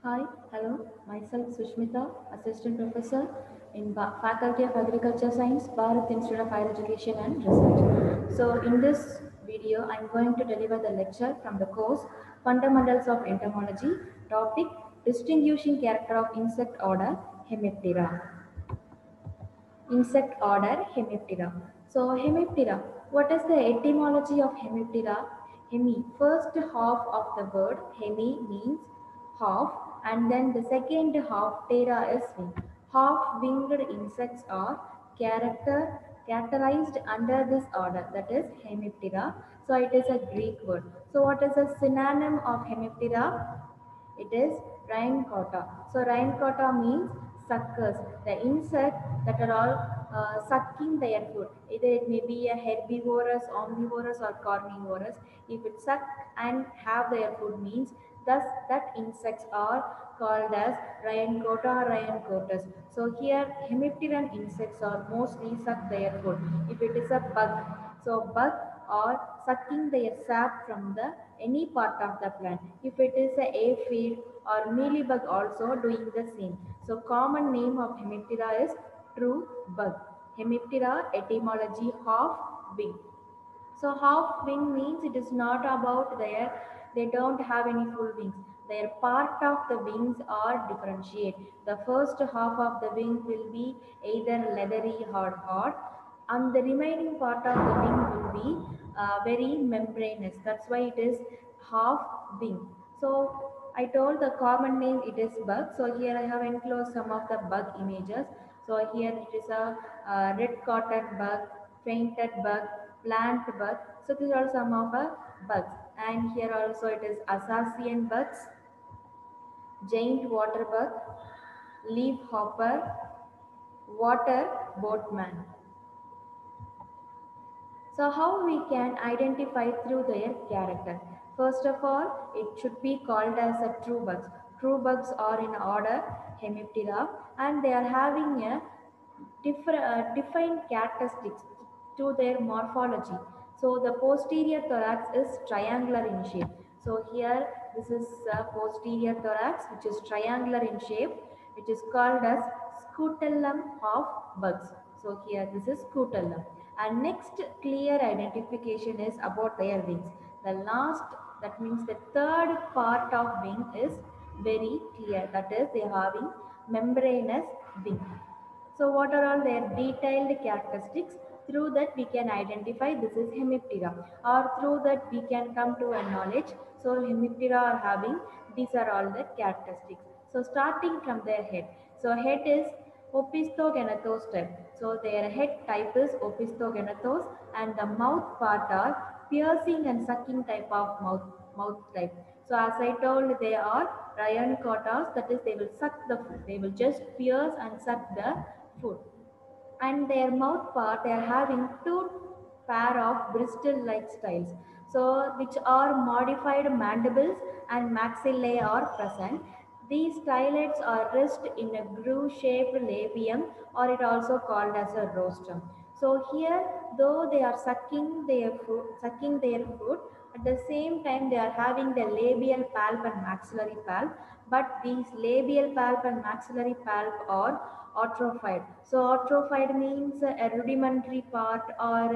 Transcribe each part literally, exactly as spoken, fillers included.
Hi, hello. Myself Sushmita, Assistant Professor in Ba- Faculty of Agriculture Science, Bharat Institute of Higher Education and Research. So, in this video, I'm going to deliver the lecture from the course Fundamentals of Entomology, topic Distinguishing Character of Insect Order Hemiptera. Insect order Hemiptera. So Hemiptera, what is the etymology of Hemiptera? Hemi, first half of the word hemi means half, and then the second half ptera is wing. Half winged insects are character characterized under this order, that is Hemiptera. So it is a Greek word. So what is a synonym of Hemiptera? It is rhynchota. So rhynchota means suckers, the insect that are all uh, sucking their food. Either it may be a herbivorous, omnivorous, or carnivorous. If it suck and have their food means, thus that insects are called as rhynchota or rhynchotus. So here hemipteran insects are mostly suck their food. If it is a bug, so bug or sucking their sap from the any part of the plant. If it is a aphid or mealybug also doing the same. So common name of Hemiptera is true bug. Hemiptera etymology half wing. So half wing means it is not about their, they don't have any full wings. Their part of the wings are differentiate. The first half of the wing will be either leathery or hard, and the remaining part of the wing will be uh, very membranous. That's why it is half wing. So I told the common name it is bug. So here I have enclosed some of the bug images. So here it is a uh, red cotton bug, fainted bug, plant bug. So these are some of the bugs. And here also it is Assasian bugs, giant water bug, leaf hopper, water boatman. So how we can identify through their character? First of all, it should be called as a true bugs. True bugs are in order Hemiptera, and they are having a different uh, defined characteristics to their morphology. So the posterior thorax is triangular in shape. So here this is a posterior thorax which is triangular in shape, which is called as scutellum of bugs. So here this is scutellum. And next clear identification is about their wings. The last, that means the third part of wing is very clear. That is they are having membranous wing. So what are all their detailed characteristics? Through that we can identify this is Hemiptera, or through that we can come to a knowledge. So Hemiptera are having, these are all the characteristics. So starting from their head. So head is Opisthogenathos type. So their head type is Opisthogenathos, and the mouth part are piercing and sucking type of mouth, mouth type. So as I told, they are rhynchotas, that is they will suck the food. They will just pierce and suck the food. And their mouth part, they are having two pair of bristle-like styles. So which are modified mandibles and maxillae are present. These stylettes are rest in a groove-shaped labium, or it also called as a rostrum. So here, though they are sucking their food, sucking their food, at the same time they are having the labial pulp and maxillary pulp, but these labial pulp and maxillary pulp are atrophied. So atrophied means a rudimentary part or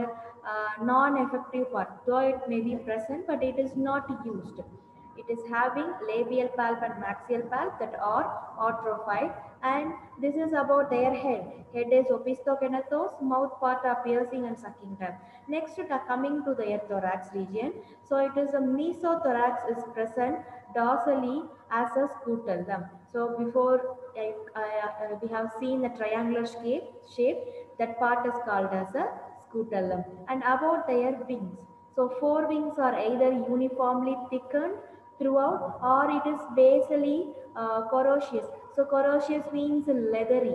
a non-effective part, though it may be present but it is not used. It is having labial pulp and maxial pulp that are atrophied, and this is about their head. Head is opisthogenathos, mouth part are piercing and sucking type. Next, uh, coming to their thorax region. So it is a mesothorax is present dorsally as a scutellum. So before uh, uh, we have seen the triangular shape, shape, that part is called as a scutellum. And about their wings. So forewings are either uniformly thickened throughout, or it is basally uh, coriaceous. So coriaceous means leathery.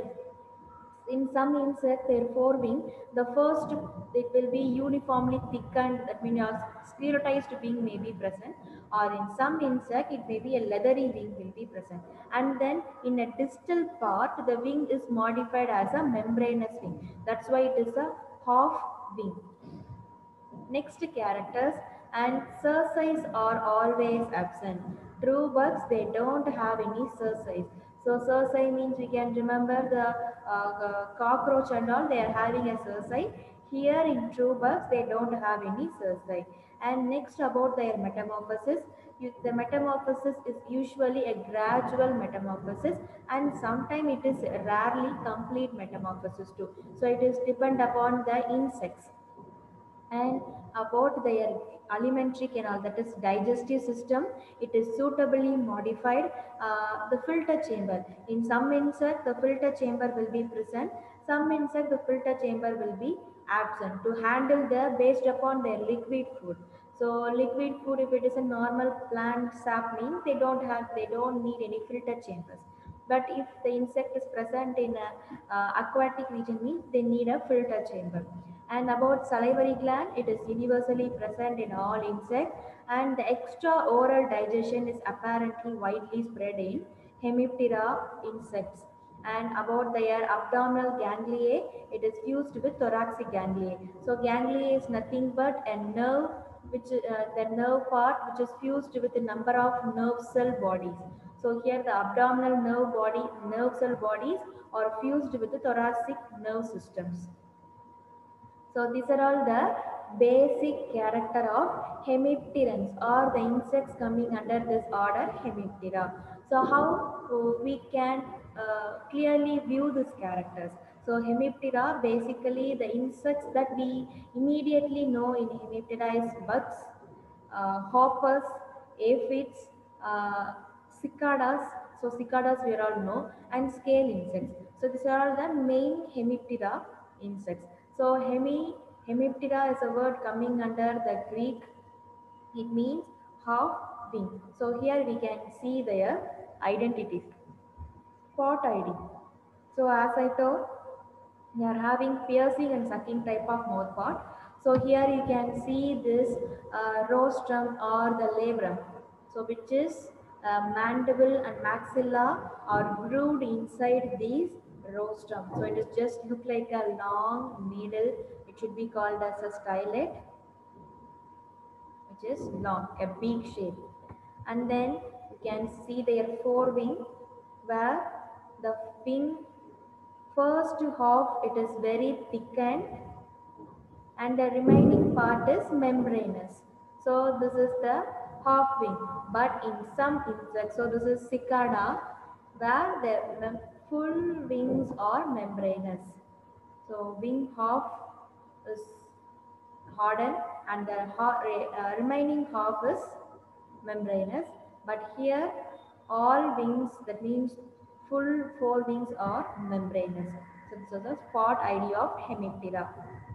In some insect, their forewing, the first it will be uniformly thickened. That means a sclerotized wing may be present, or in some insect it may be a leathery wing will be present. And then in a distal part, the wing is modified as a membranous wing. That's why it is a half wing. Next characters, and cercis are always absent. True bugs, they don't have any cerci. So cerci means we can remember the uh, uh, cockroach and all, they are having a cerci. Here in true bugs, they don't have any cerci. And next about their metamorphosis, you, the metamorphosis is usually a gradual metamorphosis, and sometimes it is rarely complete metamorphosis too. So it is depend upon the insects. And about their alimentary canal, that is digestive system, it is suitably modified. Uh, the filter chamber, in some insect the filter chamber will be present, some insect the filter chamber will be absent to handle the based upon their liquid food. So liquid food, if it is a normal plant sapling, they don't have, they don't need any filter chambers. But if the insect is present in a uh, aquatic region means they need a filter chamber. And about salivary gland, it is universally present in all insects, and the extra oral digestion is apparently widely spread in Hemiptera insects. And about their abdominal ganglia, it is fused with thoracic ganglia. So ganglia is nothing but a nerve, which uh, the nerve part which is fused with a number of nerve cell bodies. So here the abdominal nerve body, nerve cell bodies are fused with the thoracic nerve systems. So these are all the basic character of hemipterans or the insects coming under this order Hemiptera. So how uh, we can uh, clearly view these characters. So Hemiptera, basically the insects that we immediately know in Hemiptera is bugs, uh, hoppers, aphids, uh, cicadas. So cicadas we all know, and scale insects. So these are all the main Hemiptera insects. So hemi Hemiptera is a word coming under the Greek. It means half wing. So here we can see their identities. Spot I D. So as I told, they are having piercing and sucking type of mouth part. So here you can see this uh, rostrum or the labrum. So which is uh, mandible and maxilla are grooved inside these rostrum. So it is just look like a long needle. It should be called as a stylet, which is long, a beak shape. And then you can see their forewing, where the wing first half it is very thickened and the remaining part is membranous. So this is the half wing. But in some insects, so this is cicada, where the full wings are membranous. So wing half is hardened and the uh, remaining half is membranous. But here all wings, that means full four wings are membranous. So this is the spot idea of Hemiptera.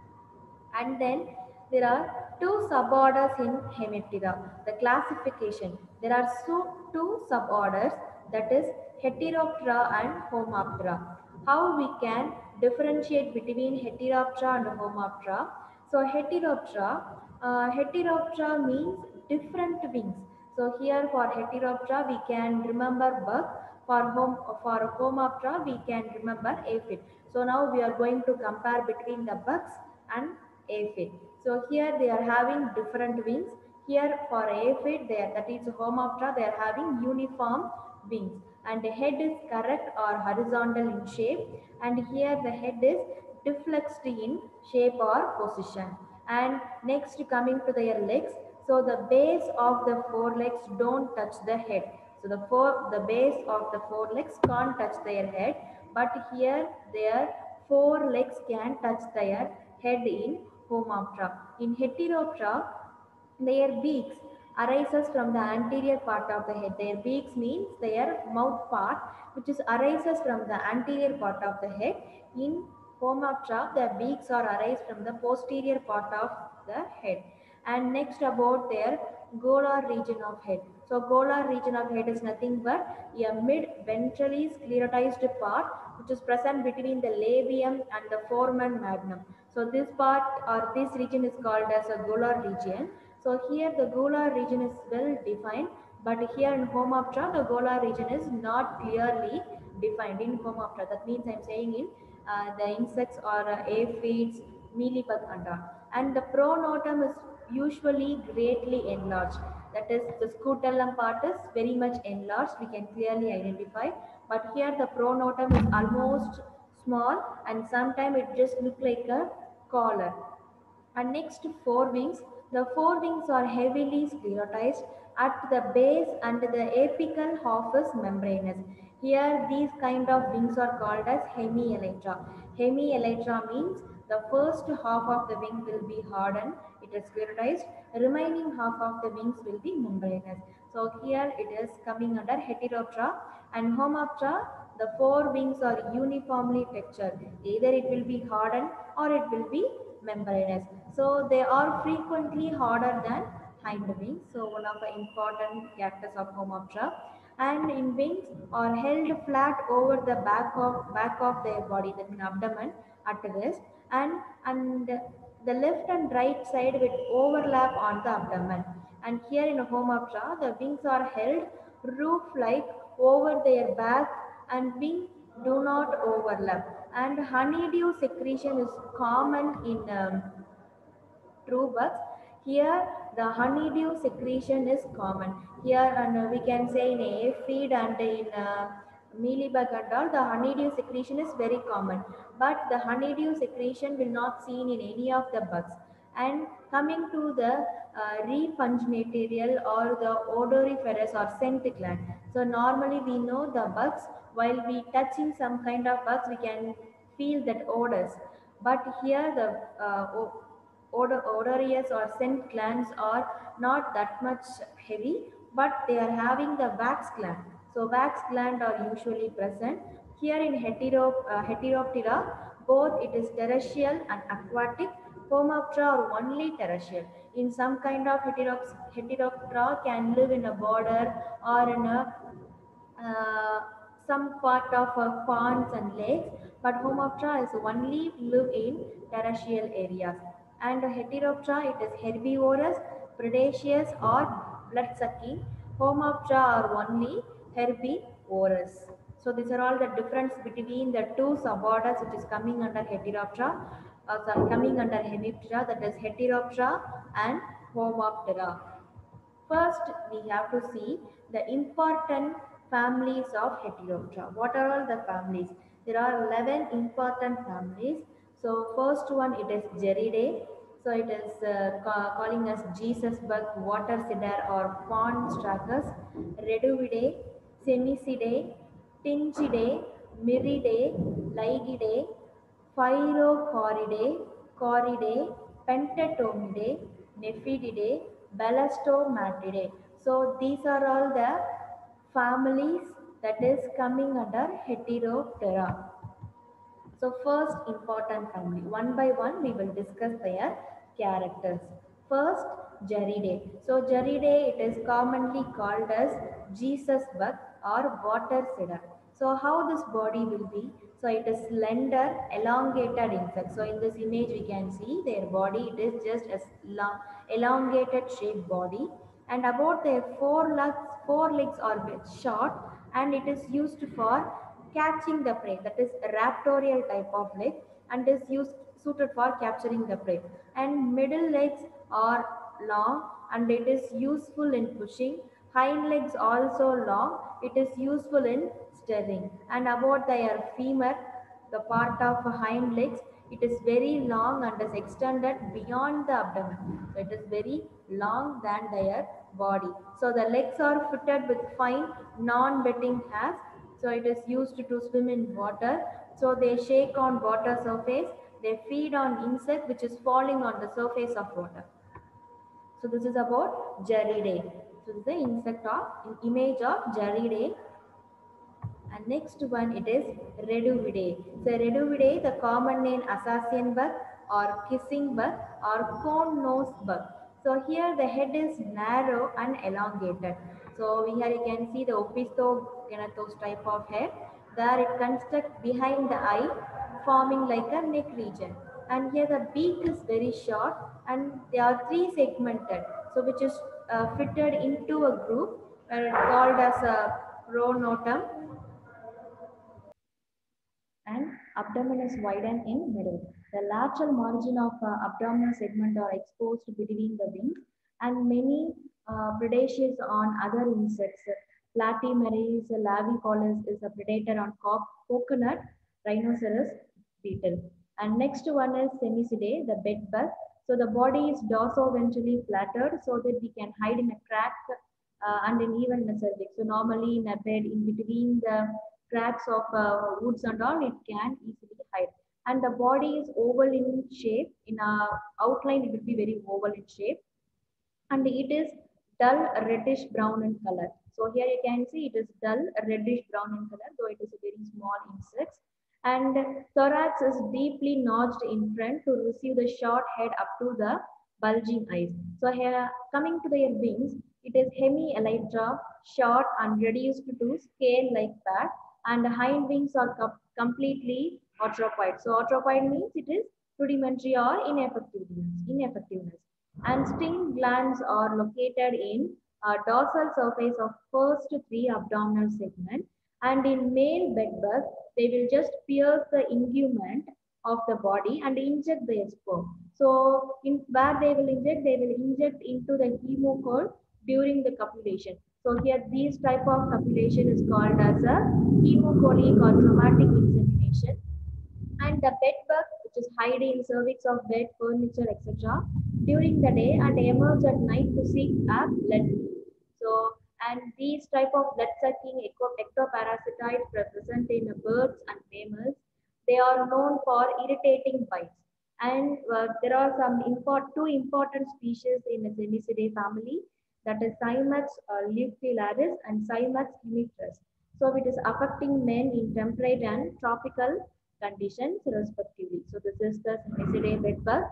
And then there are two suborders in Hemiptera. The classification, there are so two suborders, that is Heteroptera and Homoptera. How we can differentiate between Heteroptera and Homoptera? So Heteroptera, uh, Heteroptera means different wings. So here for Heteroptera we can remember bug. For home for Homoptera we can remember aphid. So now we are going to compare between the bugs and aphid. So here they are having different wings. Here for aphid, they are, that is Homoptera, they are having uniform wings, and the head is correct or horizontal in shape, and here the head is deflexed in shape or position. And next coming to their legs, so the base of the forelegs don't touch the head. So the four, the base of the forelegs can't touch their head, but here their four legs can touch their head in Homoptera. In Heteroptera, their beaks arises from the anterior part of the head. Their beaks means their mouth part, which is arises from the anterior part of the head. In Homoptera, the beaks are arise from the posterior part of the head. And next about their golar region of head. So golar region of head is nothing but a mid-ventrally sclerotized part which is present between the labium and the foramen magnum. So this part or this region is called as a golar region. So here the golar region is well defined, but here in Homoptera the golar region is not clearly defined in Homoptera. That means I am saying in uh, the insects or uh, aphids, mealybug and all. And the pronotum is usually greatly enlarged. That is, the scutellum part is very much enlarged, we can clearly identify. But here the pronotum is almost small, and sometimes it just look like a collar. And next, forewings. The forewings are heavily sclerotized at the base, and the apical half is membranous. Here these kind of wings are called as hemielytra. Hemielytra means the first half of the wing will be hardened, it is sclerotized, remaining half of the wings will be membranous. So here it is coming under Heteroptera. And Homoptera, the four wings are uniformly textured. Either it will be hardened or it will be membranous. So they are frequently harder than hind wings. So one of the important characters of Homoptera. And in wings are held flat over the back of back of their body, that means abdomen at rest, and and the left and right side will overlap on the abdomen. And here in Homoptera, the wings are held roof-like over their back, and wings do not overlap. And honeydew secretion is common in um, true bugs. Here the honeydew secretion is common. Here, and uh, we can say in aphid and in uh, mealybug and all, the honeydew secretion is very common. But the honeydew secretion will not seen in any of the bugs. And coming to the uh, repugnatorial or the odoriferous or scent gland. So normally we know the bugs, while we touching some kind of bugs, we can feel that odors. But here the uh, odor, odorous or scent glands are not that much heavy, but they are having the wax gland. So wax gland are usually present. Here in hetero, uh, Heteroptera, both it is terrestrial and aquatic. Homoptera are only terrestrial. In some kind of heterops, Heteroptera can live in a border or in a uh, some part of uh, ponds and lakes, but Homoptera is only live in terrestrial areas. And Heteroptera, it is herbivorous, predaceous or blood-sucking. Homoptera are only herbivorous. So these are all the difference between the two suborders which is coming under Heteroptera, uh, sorry, coming under Hemiptera, that is Heteroptera and Homoptera. First, we have to see the important families of Heteroptera. What are all the families? There are eleven important families. So, first one, it is Geridae. So, it is uh, ca calling us Jesus bug, water cedar or pond stracus, Reduvidae, Semicidae, Tingidae, Miridae, Lygidae, Phyllocoridae, Coridae, Pentatomidae, Nephididae, Belastomatidae. So these are all the families that is coming under Heteroptera. So first important family, one by one we will discuss their characters. First, Geridae. So Geridae, it is commonly called as Jesus bug or water cedar. So how this body will be? So it is slender, elongated insect. So in this image we can see their body, it is just a long, elongated shaped body, and about their four legs, four legs are bit short, and it is used for catching the prey, that is a raptorial type of leg, and is used suited for capturing the prey. And middle legs are long, and it is useful in pushing. Hind legs also long, it is useful in stirring. And about their femur, the part of hind legs, it is very long and is extended beyond the abdomen. So it is very long than their body. So the legs are fitted with fine non-wetting hairs. So it is used to swim in water. So they shake on water surface. They feed on insect which is falling on the surface of water. So this is about Geridae. So this is the insect of image of Geridae. And next one, it is Reduvidae. So Reduvidae, the common name assassin bug or kissing bug or cone nose bug. So here the head is narrow and elongated. So here you can see the opisthogenethos type of head. There it constructs behind the eye, forming like a neck region. And here the beak is very short, and they are three segmented. So which is uh, fitted into a group, where it's called as a pronotum, and abdomen is widened in middle. The lateral margin of uh, abdominal segment are exposed between the wings, and many uh, predaceous on other insects. Platymeris lavicollis is a predator on co- coconut rhinoceros beetle. And next one is Semicidae, the bed bug. So the body is dorsoventrally flattered so that we can hide in a crack uh, and in even the cervix. So normally in a bed, in between the cracks of uh, woods and all, it can easily hide. And the body is oval in shape. In a outline, it will be very oval in shape, and it is dull reddish brown in color. So here you can see it is dull reddish brown in color, though it is a very small insect. And thorax is deeply notched in front to receive the short head up to the bulging eyes. So here coming to their wings, it is hemi-elytra, short and reduced to scale-like pad, and the hind wings are com completely arthropoid. So arthropoid means it is rudimentary or ineffectiveness. ineffectiveness and sting glands are located in uh, dorsal surface of first three abdominal segment, and in male bedbug they will just pierce the ingument of the body and inject the sperm. So in where they will inject, they will inject into the hemocoel during the copulation. So here this type of copulation is called as a hemocolic or traumatic insemination. And the bed bug, which is hide in cervix of bed, furniture, et cetera, during the day and emerge at night to seek a blood. So, and these type of blood-sucking ectoparasitoids present in birds and mammals, they are known for irritating bites. And uh, there are some import, two important species in the Semicidae family, that is Cymax uh, leufiliaris and Cymax hemitrus. So it is affecting men in temperate and tropical conditions respectively. So this is the Semicidae bedbug.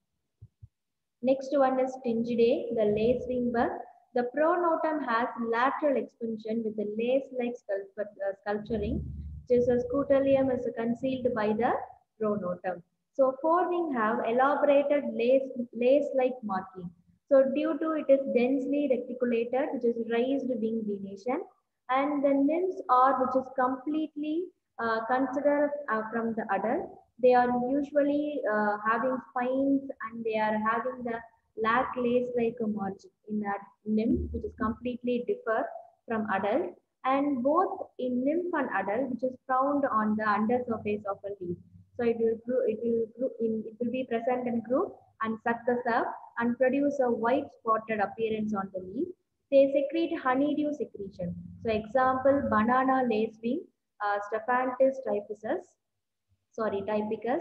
Next one is Stingidae, the lacewing bug. The pronotum has lateral expansion with a lace-like uh, sculpturing, which is a scutellum is concealed by the pronotum. So forewing have elaborated lace, lace-like marking. So due to it is densely reticulated, which is raised wing venation, and the nymphs are which is completely uh, considered uh, from the adult. They are usually uh, having spines and they are having the lac lace like a margin in that nymph, which is completely differ from adult, and both in nymph and adult, which is found on the undersurface of a leaf. So it will it will in, it will be present in group and suck the sap and produce a white spotted appearance on the leaf. They secrete honeydew secretion. So example, banana lacewing, uh, Stephanthus typhus, sorry, typicus.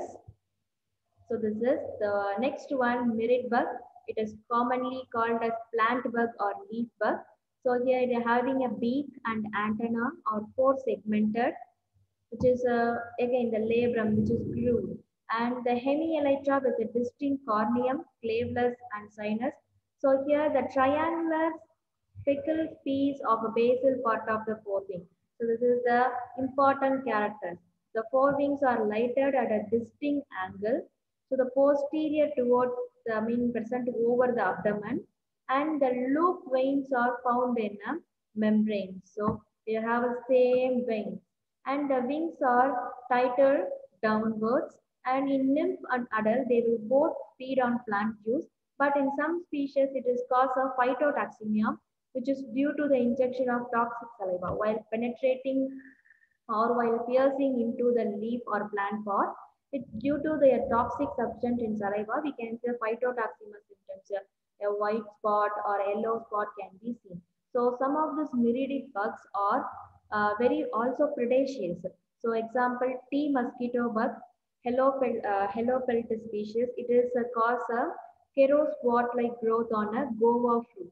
So this is the next one, mirid bug. It is commonly called as plant bug or leaf bug. So here they are having a beak and antenna or four segmented, which is uh, again the labrum, which is grooved, and the hemielytra with a distinct corneum, clavellus, and sinus. So here the triangular speckled piece of a basal part of the forewing. So this is the important character. The forewings are lighted at a distinct angle. So the posterior towards the mean present over the abdomen, and the loop veins are found in a membrane. So they have the same vein, and the wings are tighter downwards, and in nymph and adult they will both feed on plant juice, but in some species it is cause of phytotoxemia, which is due to the injection of toxic saliva while penetrating or while piercing into the leaf or plant pot. It, due to the toxic substance in saliva, we can say phytotoxemia symptoms. A, a white spot or a yellow spot can be seen. So some of these miridic bugs are uh, very also predaceous. So example, T mosquito bug, Helopel, uh, Helopeltis species. It is a cause of kero spot-like growth on a guava fruit.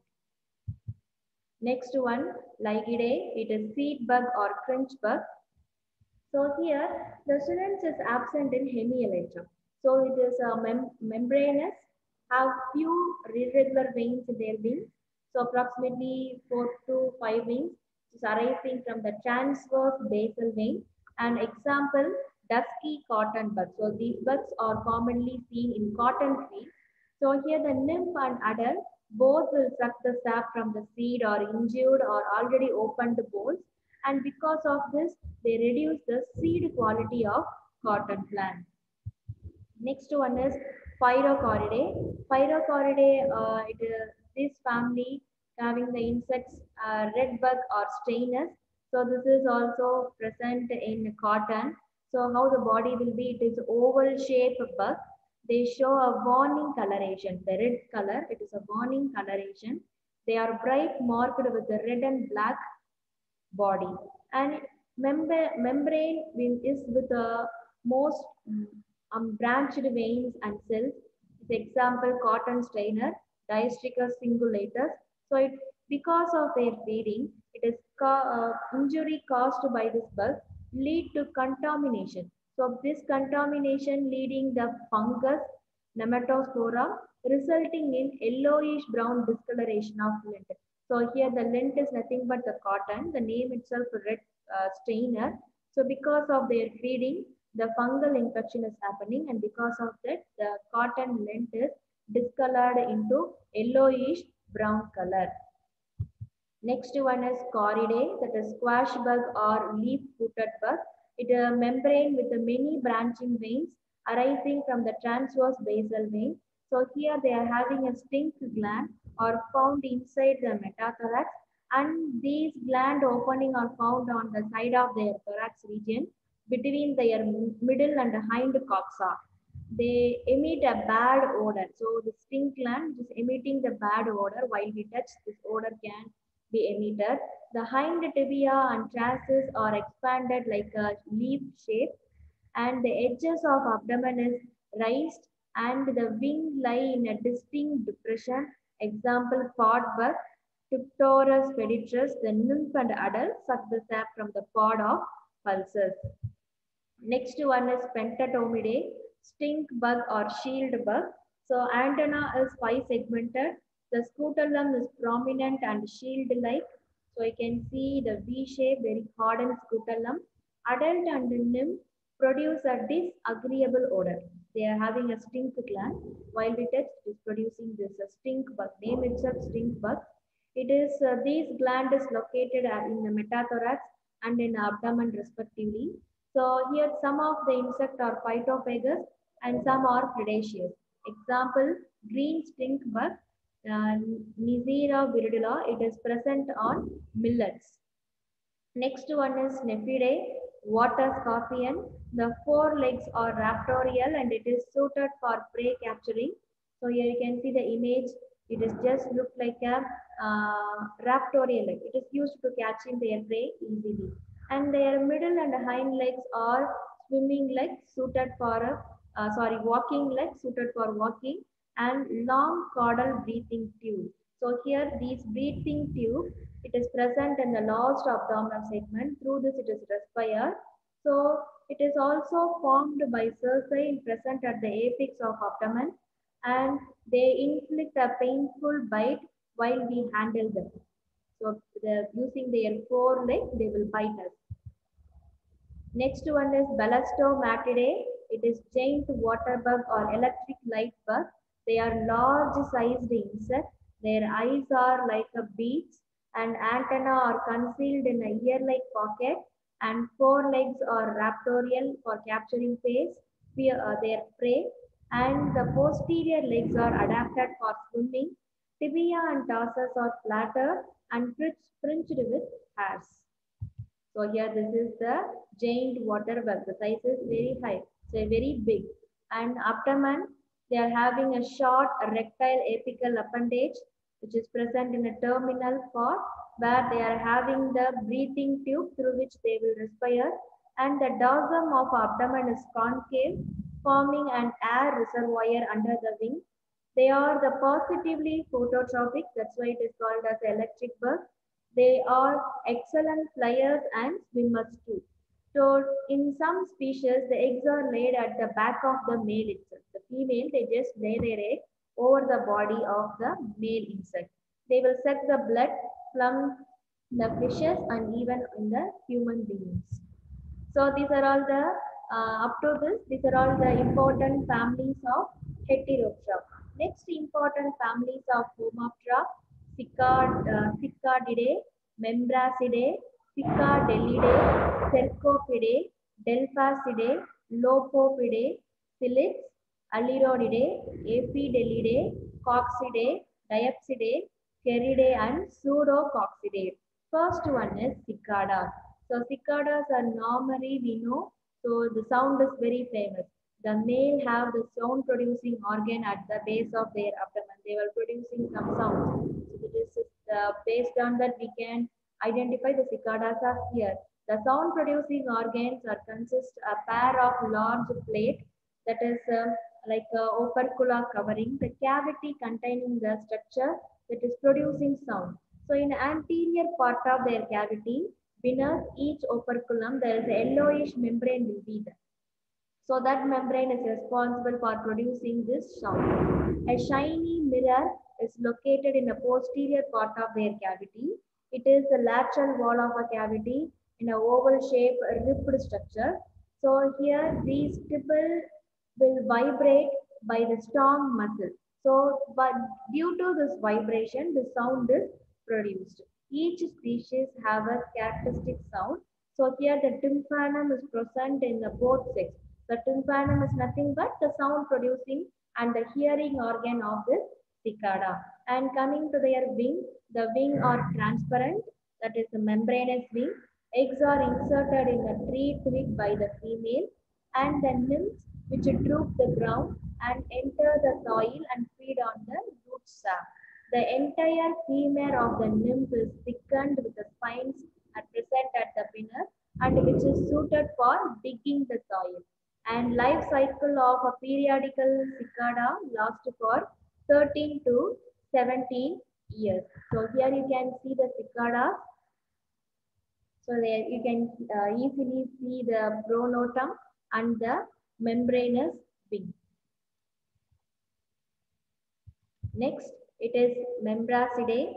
Next one, Lygidae, it is seed bug or crunch bug. So here, the students is absent in hemielytra. So it is a mem membranous, have few irregular veins in their wings. So approximately four to five veins, which is arising from the transverse basal vein. An example, dusky cotton bug. So these bugs are commonly seen in cotton fields. So here the nymph and adult both will suck the sap from the seed or injured or already opened bolls, and because of this they reduce the seed quality of cotton plant. Next one is Pyrocoridae. Pyrocoridae, uh, it is this family having the insects uh, red bug or strainers. So this is also present in cotton. So how the body will be, it is oval shaped bug. They show a warning coloration. The red color, it is a warning coloration. They are bright marked with the red and black body, and membrane membrane will- is with the most mm, um, branched veins and cells. For example, cotton strainer, Diastricus singulatus. So it, because of their feeding, it is ca- uh, injury caused by this bug lead to contamination. So this contamination leading the fungus nematospora, resulting in yellowish brown discoloration of lint. So here the lint is nothing but the cotton, the name itself red uh, strainer. So because of their feeding, the fungal infection is happening, and because of that, the cotton lint is discolored into yellowish brown color. Next one is Coridae, that is squash bug or leaf-footed bug. It is a membrane with many branching veins arising from the transverse basal vein. So here they are having a stink gland or found inside the metathorax, and these gland opening are found on the side of their thorax region between their middle and hind coxa. They emit a bad odor. So the stink gland is emitting the bad odor. While we touch, this odor can be emitted. The hind tibia and chassis are expanded like a leaf shape, and the edges of abdomen is raised, and the wing lie in a distinct depression. Example, pod bug, Tiptorus pedicus, the nymph and adult suck the sap from the pod of pulses. Next one is Pentatomidae, stink bug or shield bug. So antenna is five segmented. The scutellum is prominent and shield-like. So you can see the V-shape, very hardened scutellum. Adult and nymph produce a disagreeable odor. They are having a stink gland, while the text is producing this a stink bug. Name itself stink bug. It is uh, these gland is located uh, in the metathorax and in abdomen respectively. So here some of the insects are phytophagous and some are predaceous. Example, green stink bug, uh, Neisseria viridula. It is present on millets. Next one is Nephidae, water scorpion. The four legs are raptorial and it is suited for prey capturing. So here you can see the image. It is just look like a uh, raptorial leg. It is used to catching their prey easily. And their middle and hind legs are swimming legs suited for, uh, sorry, walking legs suited for walking, and long caudal breathing tube. So here these breathing tube, it is present in the last abdominal segment. Through this it is respired. So it is also formed by cerci present at the apex of abdomen, and they inflict a painful bite while we handle them. So using their forelegs, they will bite us. Next one is Belastomatidae. It is giant water bug or electric light bug. They are large sized insects. Their eyes are like a beads, and antennae are concealed in a ear-like pocket, and forelegs are raptorial for capturing prey, uh, their prey, and the posterior legs are adapted for swimming. Tibia and tarsus are flatter and fringed with hairs. So here this is the giant water bug. The size is very high, so very big. And abdomen, they are having a short rectile apical appendage which is present in a terminal part where they are having the breathing tube through which they will respire. And the dorsum of abdomen is concave, forming an air reservoir under the wing. They are the positively phototropic, that's why it is called as electric bug. They are excellent flyers and swimmers too. So in some species, the eggs are laid at the back of the male itself. The female, they just lay their egg over the body of the male insect. They will suck the blood from the fishes and even in the human beings. So these are all the, uh, up to this, these are all the important families of Heteroptera. Next important families of Homoptera, Cicad, uh, Cicadidae, Membrasidae, Cicadelidae, Cercopidae, Delphasidae, Lopopidae, Cilix, Allirodidae, Aphidelidae, Coccidae, Diapsidae, Ceridae, and Pseudococcidae. First one is cicadas. So cicadas are normally we know. So the sound is very famous. The male have the sound producing organ at the base of their abdomen. They were producing some sound. So this is uh, based on that we can identify the cicadas are here. The sound producing organs are consist a pair of large plate that is um, like a opercula covering the cavity containing the structure that is producing sound. So in anterior part of their cavity, beneath each operculum, there is a yellowish membrane will be there. So that membrane is responsible for producing this sound. A shiny mirror is located in the posterior part of their cavity. It is the lateral wall of a cavity in an oval shape ribbed structure. So here these stipple will vibrate by the strong muscle. So but due to this vibration, the sound is produced. Each species have a characteristic sound. So here the tympanum is present in the both sexes. The tympanum is nothing but the sound producing and the hearing organ of this cicada. And coming to their wing, the wing are transparent, that is the membranous wing. Eggs are inserted in the tree twig by the female, and the nymphs which droop the ground and enter the soil and feed on the root sap. The entire femur of the nymph is thickened with the spines at present at the pinnacle and which is suited for digging the soil. And life cycle of a periodical cicada lasts for thirteen to seventeen years. So here you can see the cicada. So there you can uh, easily see the pronotum and the membranous wing. Next, it is Membracidae,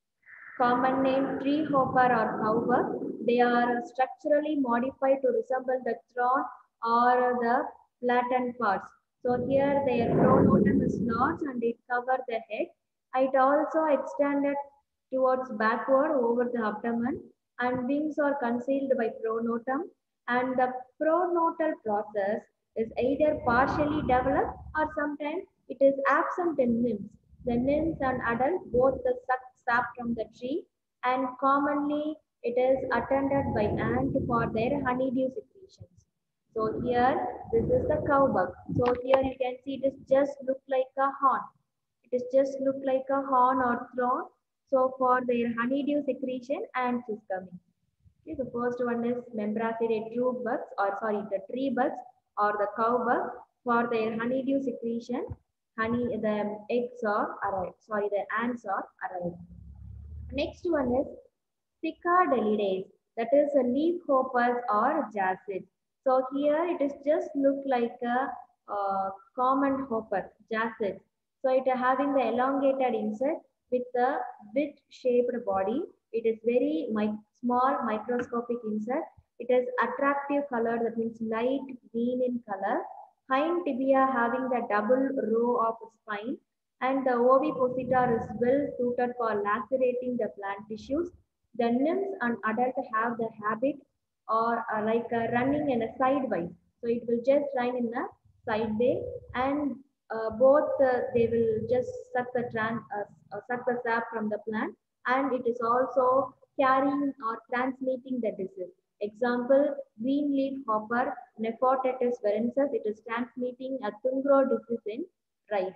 common name tree hopper or cowbug. They are structurally modified to resemble the thorn or the flattened parts. So here their pronotum is large and it covers the head. It also extended towards backward over the abdomen and wings are concealed by pronotum, and the pronotal process is either partially developed or sometimes it is absent in nymphs. The nymphs and adults both the suck sap from the tree, and commonly it is attended by ants for their honeydew secretions. So here this is the cowbug. So here you can see it is just look like a horn. It is just look like a horn or thorn. So for their honeydew secretion, ants is coming. Okay, the first one is Membracidae true bugs, or sorry, the tree bugs or the cow bug. For their honeydew secretion, honey, the eggs are arrived. Sorry, the ants are arrived. Next one is Cicadelidae, that is a leaf hoppers or jacids. So here it is just look like a uh, common hopper, jacid. So it having the elongated insect with a bit-shaped body. It is very mi small microscopic insect. It is attractive color, that means light green in color. Hind tibia having the double row of spine, and the ovipositor is well suited for lacerating the plant tissues. The nymphs and adults have the habit or uh, like uh, running in a sidewise. So it will just run in a sideway, and uh, both uh, they will just suck the trans, uh, uh, suck the sap from the plant, and it is also carrying or transmitting the disease. Example, green leaf hopper, Nephrotetus varensis, it is transmitting a Tungro disease in rice.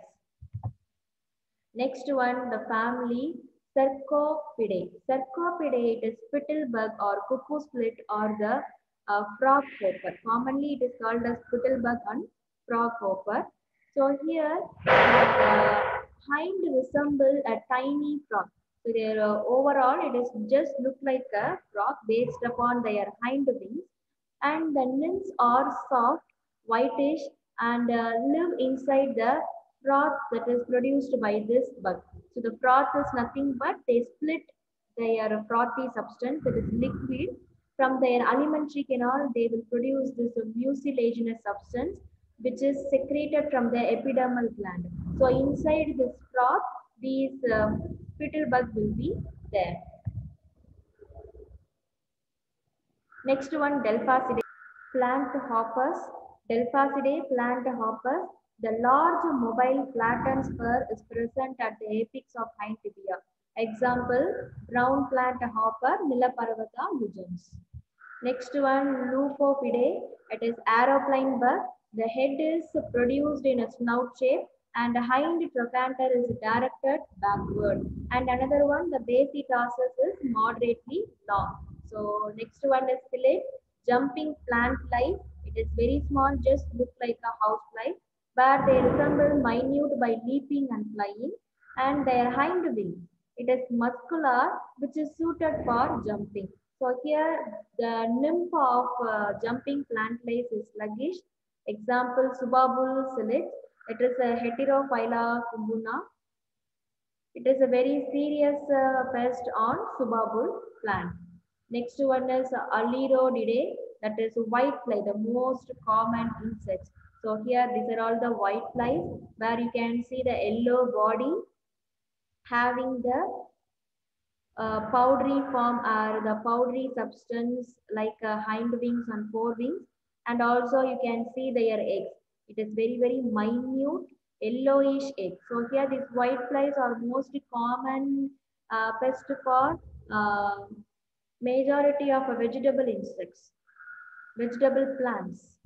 Next one, the family Cercopidae. Cercopidae, it is spittlebug or cuckoo split or the uh, frog hopper. Commonly, it is called as spittlebug and frog hopper. So here, uh, hind resemble a tiny frog. So their uh, overall, it is just look like a frog based upon their hind wings, and the nymphs are soft, whitish, and uh, live inside the froth that is produced by this bug. So the froth is nothing but they split their frothy substance, that is liquid. From their alimentary canal, they will produce this mucilaginous substance which is secreted from the epidermal gland. So inside this froth, these um, spittlebug will be there. Next one, Delphasidae, plant hoppers. Delphasidae, plant hoppers. The large mobile flattened spur is present at the apex of hind tibia. Example, brown plant hopper, Nilaparvata lugans. Next one, Lupophidae. It is aeroplane bug. The head is produced in a snout shape and the hind trochanter is directed backward. And another one, the basic tarsus is moderately long. So next one is fillet, jumping plant life. It is very small, just look like a house fly, where they resemble minute by leaping and flying, and their hind wing. It is muscular, which is suited for jumping. So here the nymph of uh, jumping plant life is sluggish. Example, Subabul silit. It is a Heterophylla kumbuna. It is a very serious uh, pest on Subabul plant. Next one is uh, Alirodidae, that is white fly, the most common insects. So here these are all the white flies where you can see the yellow body having the uh, powdery form or the powdery substance like uh, hind wings and forewings, and also you can see their eggs. It is very very minute yellowish egg. So here these white flies are most common uh, pest for uh, majority of uh, vegetable insects, vegetable plants.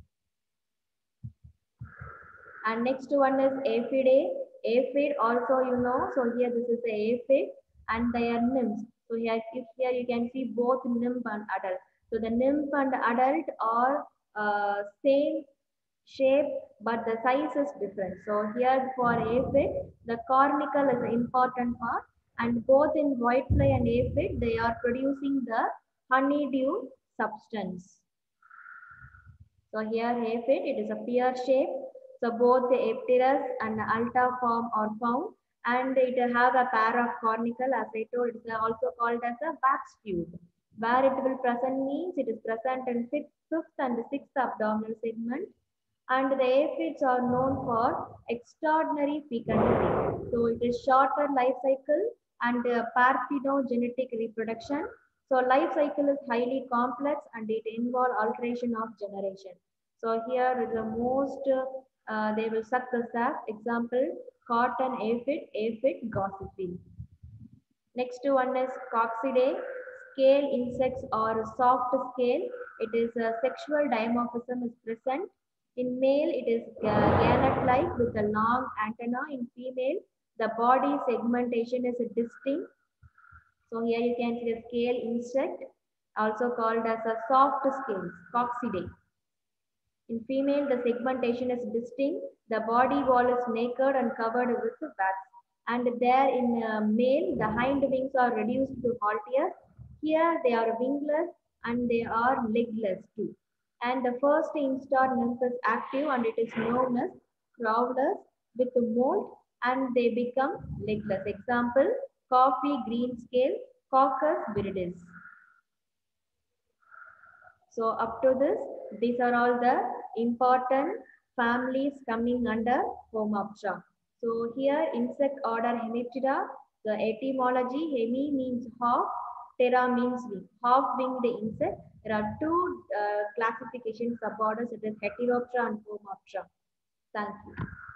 And next one is aphid. Aphid also you know. So here this is the aphid and their nymphs. So here, if here you can see both nymph and adult. So the nymph and adult are uh, same shape, but the size is different. So here for aphid, the cornicle is the important part, and both in whitefly and aphid, they are producing the honeydew substance. So here aphid, it is a pear shape. So both the Epterus and the alta form are found, and it have a pair of cornicle. As I told, it is also called as a wax tube. Where it will present means it is present in fifth, fifth and sixth abdominal segment. And the aphids are known for extraordinary fecundity. So it is shorter life cycle and uh, parthenogenetic reproduction. So life cycle is highly complex and it involves alteration of generation. So here is the most, uh, they will suck the sap. Example, cotton aphid, aphid gossypii. Next one is Coccidae, scale insects or soft scale. It is a sexual dimorphism is present. In male, it is gannet-like with a long antenna. In female, the body segmentation is distinct. So here you can see the scale insect, also called as a soft scales, Coccidae. In female, the segmentation is distinct. The body wall is naked and covered with wax. And there in uh, male, the hind wings are reduced to halteus. Here they are wingless and they are legless too. And the first instar nymph is active and it is known as crowlers with molt and they become legless. Example, coffee green scale, Coccus viridis. So up to this, these are all the important families coming under Homoptera. So here insect order Hemiptera, the etymology, hemi means half, ptera means wing, half winged insect. There are two uh, classification suborders, it is Heteroptera and Homoptera. Thank you.